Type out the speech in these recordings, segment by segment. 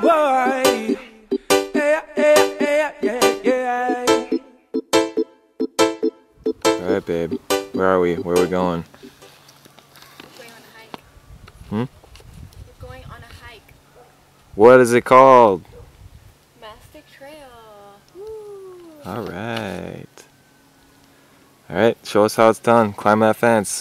boy. Yeah, yeah, yeah, yeah. Alright, babe. Where are we? Where are we going? We're going on a hike. Hmm? We're going on a hike. What is it called? Mastic Trail. Woo. Alright. Alright, show us how it's done. Climb that fence.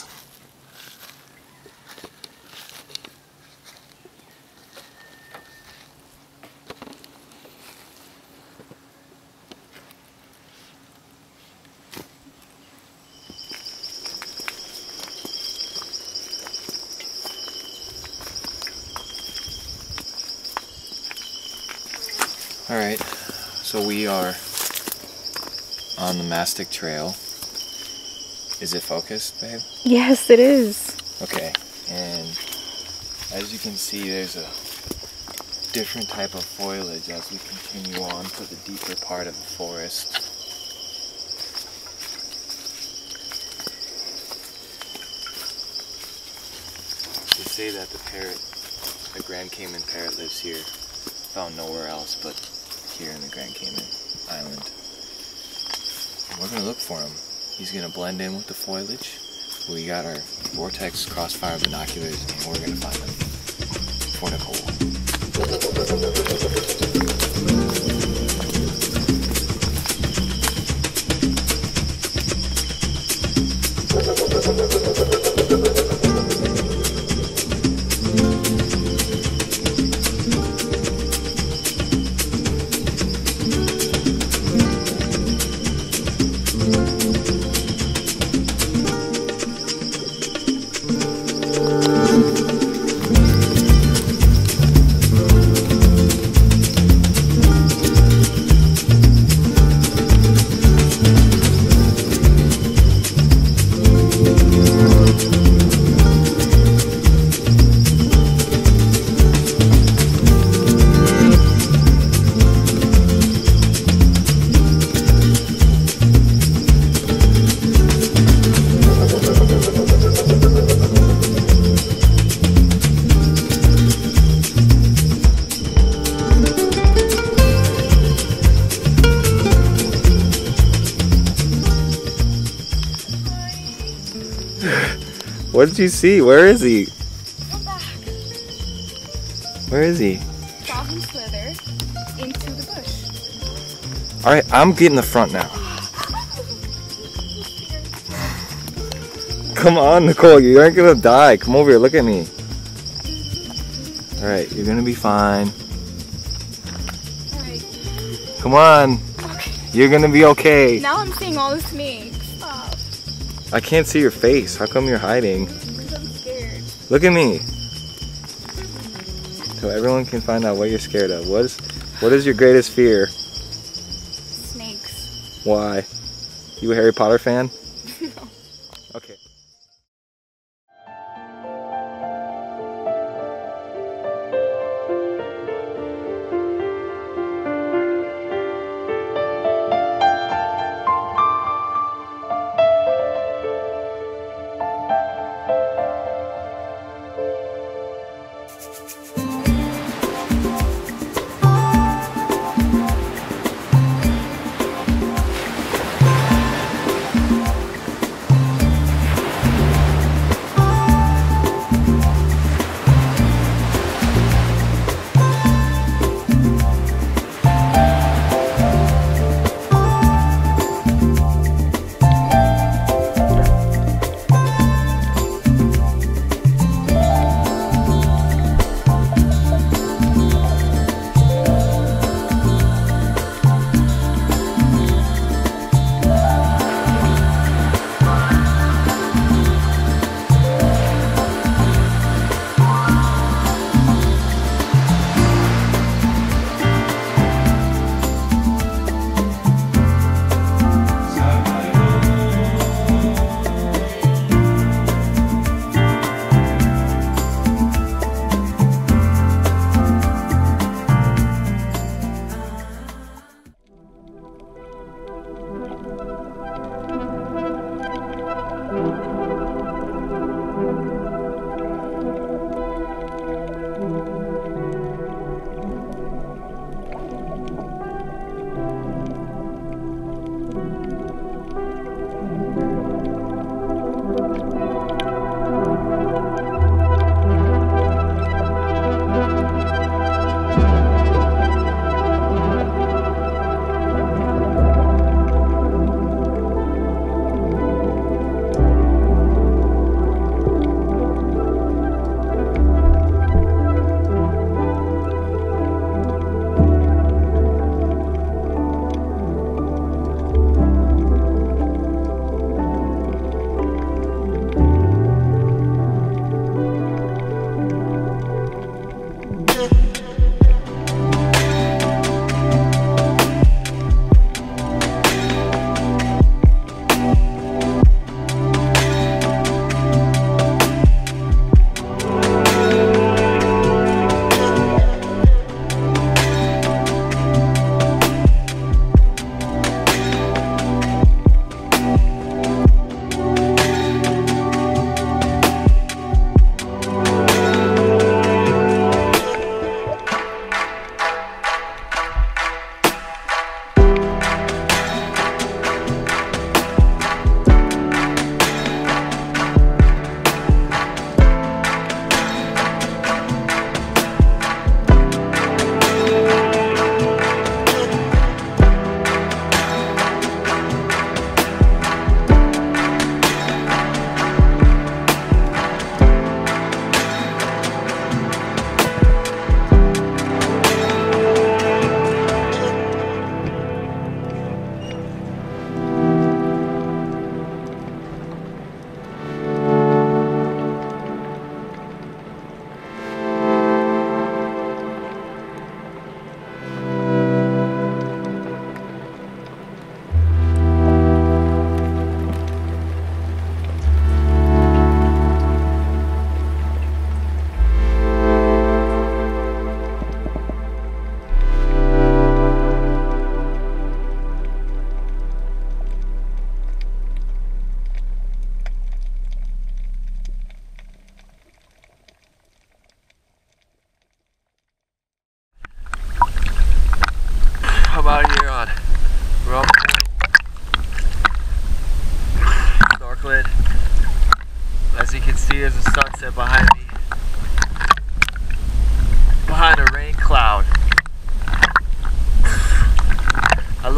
Alright, so we are on the Mastic Trail. Is it focused, babe? Yes, it is. Okay, and as you can see, there's a different type of foliage as we continue on to the deeper part of the forest. They say that the Grand Cayman parrot lives here, found nowhere else but here in the Grand Cayman island. And we're gonna look for him. He's gonna blend in with the foliage. We got our Vortex crossfire binoculars and we're gonna find him for Nicole. What did you see? Where is he? Go back. Where is he? Saw him slither into the bush. Alright, I'm getting the front now. Come on, Nicole, you aren't gonna die. Come over here, look at me. Alright, you're gonna be fine. Alright. Come on. Okay. You're gonna be okay. Now I'm seeing all the snakes. Stop. I can't see your face. How come you're hiding? Because I'm scared. Look at me. So everyone can find out what you're scared of. What is your greatest fear? Snakes. Why? You a Harry Potter fan? No. Okay.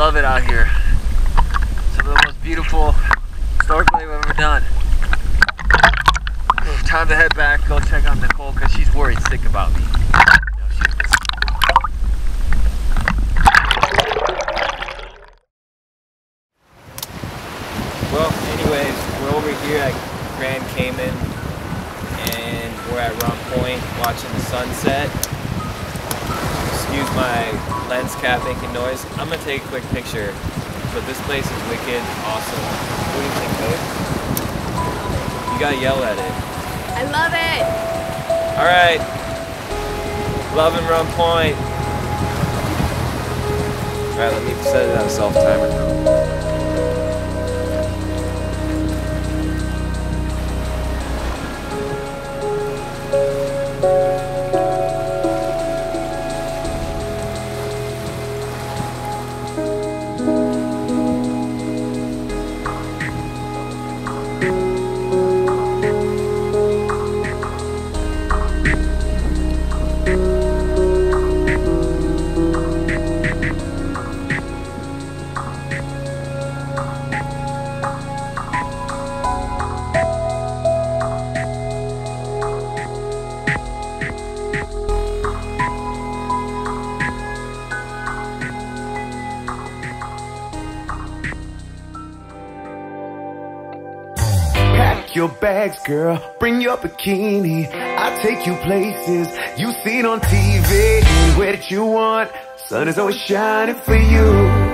love it out here. Some of the most beautiful snorkeling I've ever done. Time to head back, go check on Nicole because she's worried sick about me. Well, anyways, we're over here at Grand Cayman and we're at Rum Point watching the sunset. Excuse my lens cap making noise. I'm gonna take a quick picture, but this place is wicked, awesome. What do you think, babe? You gotta yell at it. I love it. Alright. Loving Rum Point. Alright, let me set it on a self-timer now. Your bags, girl, bring your bikini. I'll take you places you seen on TV. Anywhere that you want, sun is always shining for you.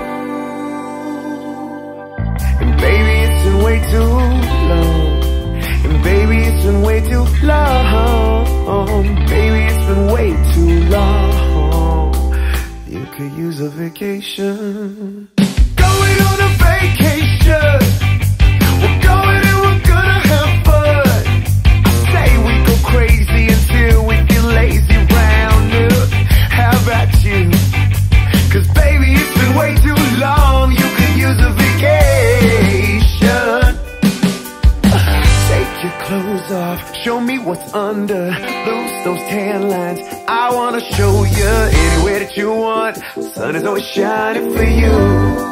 And baby, it's been way too long. And baby, it's been way too long. Baby, it's been way too long. You could use a vacation. Going on a vacation. We're going and we're gonna have fun. Say we go crazy until we feel lazy round up. How about you? Cause baby, it's been way too long. You could use a vacation. Take your clothes off, show me what's under. Loose those tan lines, I wanna show you. Anywhere that you want, sun is always shining for you.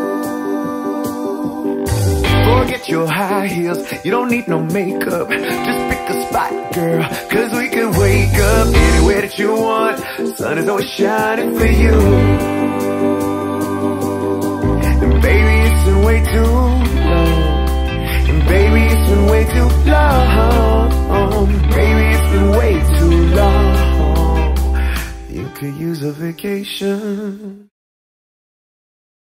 Forget your high heels, you don't need no makeup. Just pick a spot, girl, cause we can wake up. Anywhere that you want, sun is always shining for you. And baby, it's been way too long. And baby, it's been way too long. Baby, it's been way too long. You could use a vacation.